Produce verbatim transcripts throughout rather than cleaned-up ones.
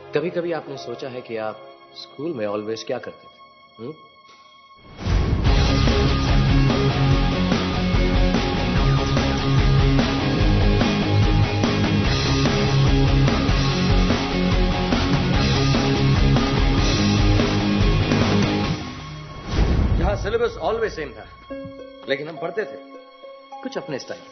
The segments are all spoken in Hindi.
कभी कभी आपने सोचा है कि आप स्कूल में ऑलवेज क्या करते थे? हुँ? जहां सिलेबस ऑलवेज सेम था, लेकिन हम पढ़ते थे कुछ अपने style.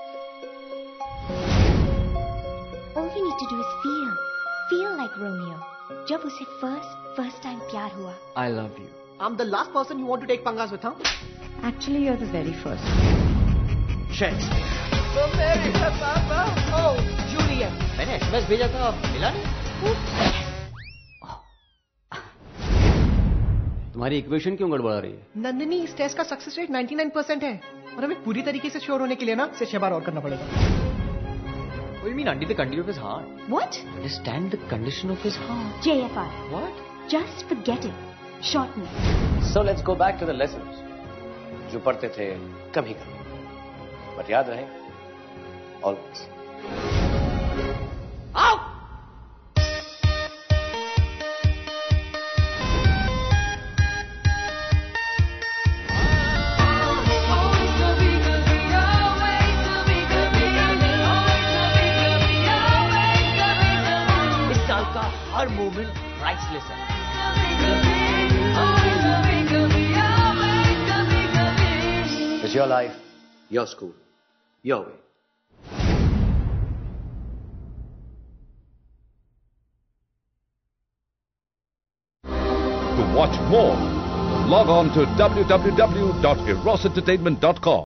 All we need to do is feel, feel like Romeo. जब उसे first, first time प्यार हुआ। I love you. I'm the last person you want to take pangas with, huh? Actually, you're the very first. Shakespeare. America, Papa. Oh, Juliet. मैंने एसएमएस भेजा था, मिला नहीं? तुम्हारी इक्वेशन क्यों गड़बड़ा रही है? नंदिनी, इस टेस्ट का सक्सेस रेट निन्यानवे परसेंट है और हमें पूरी तरीके से श्योर होने के लिए ना इसे छह बार और करना पड़ेगा। What do you mean, under the condition of his heart? What? Understand the condition of his heart. J F R. What? Just forget it. Shorten it. So let's go back to the lessons जो पढ़ते थे कभी कभी, पर याद रहे always. Out! हर मोमेंट प्राइसलेस है। It's your life, your school, your way. To watch more, log on to w w w dot eros entertainment dot com.